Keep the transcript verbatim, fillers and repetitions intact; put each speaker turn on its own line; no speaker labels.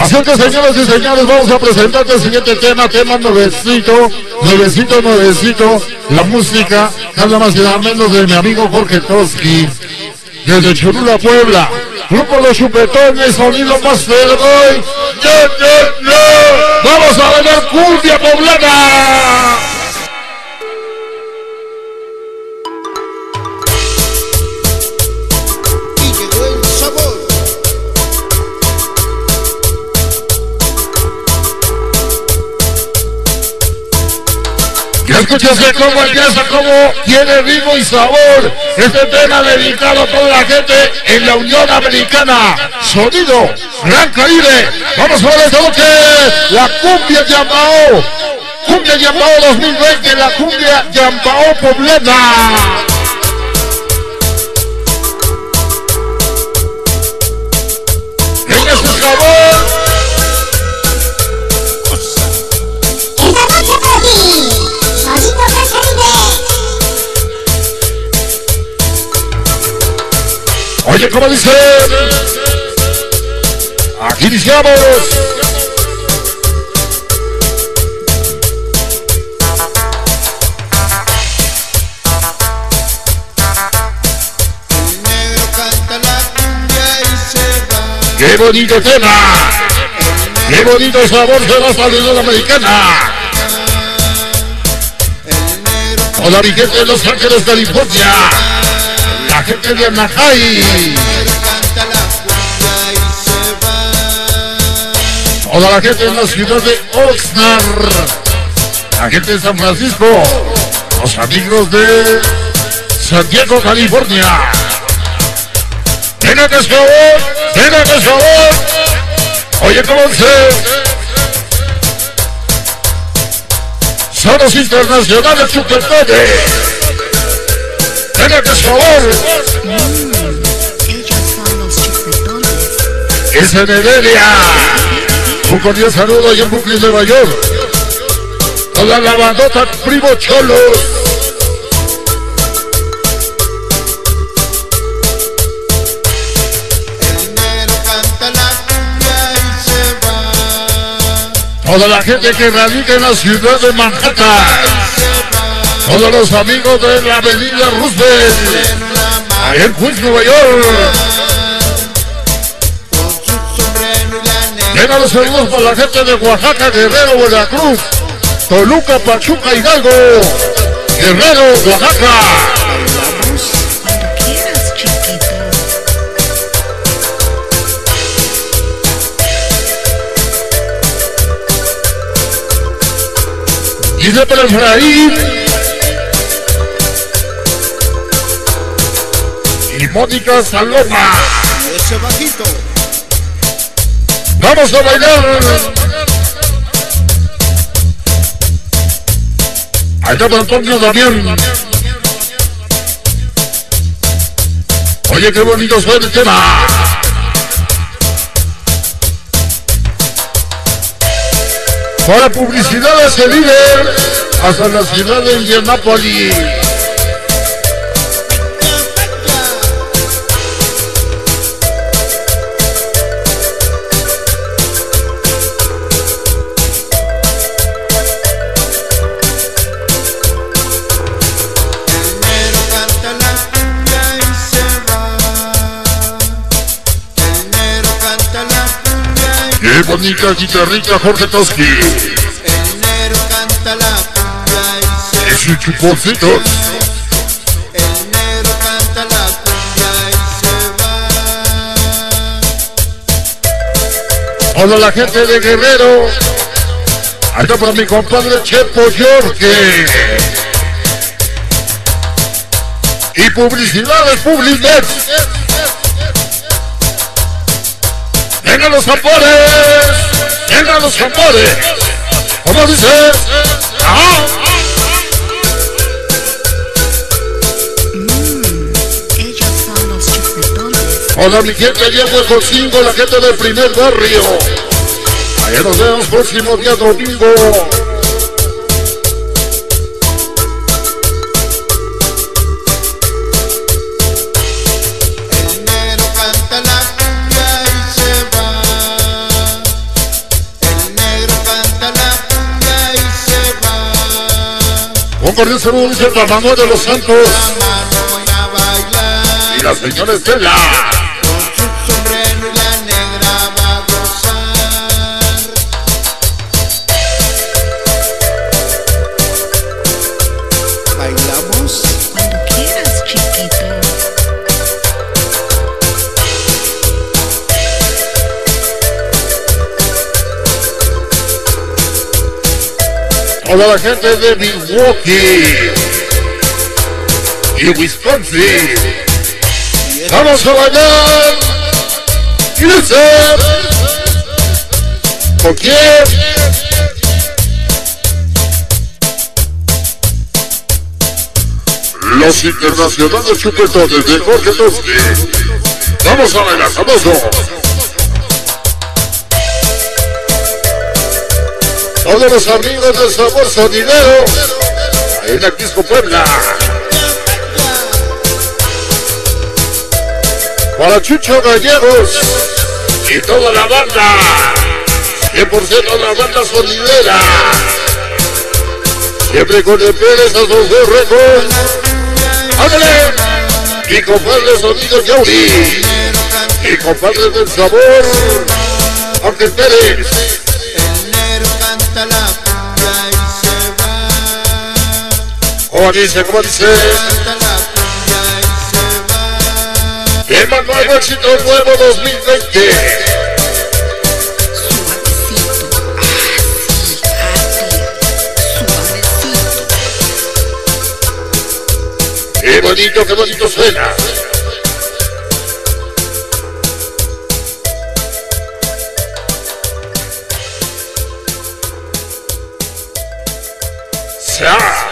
Así que, señoras y señores, vamos a presentarte el siguiente tema, tema nuevecito, nuevecito, nuevecito, la música, nada más y nada menos de mi amigo Jorge Toski, desde Cholula, Puebla. Grupo Los Chupetones, sonido más verdoy. ¡No, no, no! ¡Vamos a bailar cumbia poblana! Ya escúchase cómo empieza, cómo tiene ritmo y sabor. Este tema dedicado a toda la gente en la Unión Americana. Sonido Gran Caribe. Vamos a ver esta noche la cumbia Yambao. Cumbia Yambao dos mil veinte, la cumbia Yambao poblana. En ese sabor. Oye, ¿cómo dice? Aquí iniciamos.
El negro canta la cumbia y se va.
¡Qué bonito tema! ¡Qué bonito sabor se va a salir de la americana! Hola, mi gente de Los Ángeles, California. La gente de Anaheim. Toda la gente en la ciudad de Oxnard. La gente de San Francisco. Los amigos de Santiago, California. Venga que sabor, venga que sabor. Oye, ¿cómo se? Son los internacionales chupetones. Venga que sabor.
Mm, ellos son los chupetones.
Es en Heredia. Un cordial saludo allá en Brooklyn, Nueva York. Toda la bandota Primo Cholos.
El negro canta la cumbia y se va.
Toda la gente que radica en la ciudad de Manhattan. Todos los amigos de la avenida Roosevelt, allá en Queens, Nueva York. Vengan los saludos para la gente de Oaxaca, Guerrero, Veracruz, Toluca, Pachuca, Hidalgo, Guerrero, Oaxaca.
Cuando quieras, chiquito.
Dice para Efraín y Mónica Saloma.
Ese bajito.
Vamos a bailar. Ahí está Antonio Damián. Oye, qué bonito suena el tema. Para publicidad de ese líder hasta la ciudad de Indianápolis. Qué bonita guitarrita, Jorge Toski.
El negro canta la cumbia y se va.
Y sus chuponcitos.
El negro canta la cumbia y se va.
Hola la gente de Guerrero. Ahí está para mi compadre Chepo Jorge. Y publicidades Publimet. ¡Vengan los tambores! ¡Vengan los tambores! ¿Cómo dices? ¡Ah!
Mm, ellos son los chupetones.
Hola mi gente allá en Hueco cinco, la gente del primer barrio. Allá nos vemos próximo día domingo. cordial saludo dice el Manuel de los Santos
la mano y a bailar.
y la señora Estela.
Con su sombrero y la negra va a gozar. Bailamos.
Cuando quieras, chiquito.
Toda la gente de Milwaukee y Wisconsin. Vamos a bailar. ¿Y dice? ¿Con quién? Los internacionales chupetones de Jorge Toski. Vamos a bailar, famoso. Todos los amigos del Sabor Sonidero en la Quisco Puebla. Para Chucho Gallegos y toda la banda, cien por ciento la banda sonidera, siempre con el pie de esas dos récords. ¡Ándale! Mi compadre Sonido Yauri, mi compadre del Sabor, Ángel Pérez.
El negro canta la cumbia y se va.
¿Cómo dice? ¿Cómo dice?
Canta la cumbia y se va.
Tema nuevo, éxito nuevo dos mil veinte.
Suavecito. Así, así. Suavecito.
Qué bonito, qué bonito suena. ¡Sa!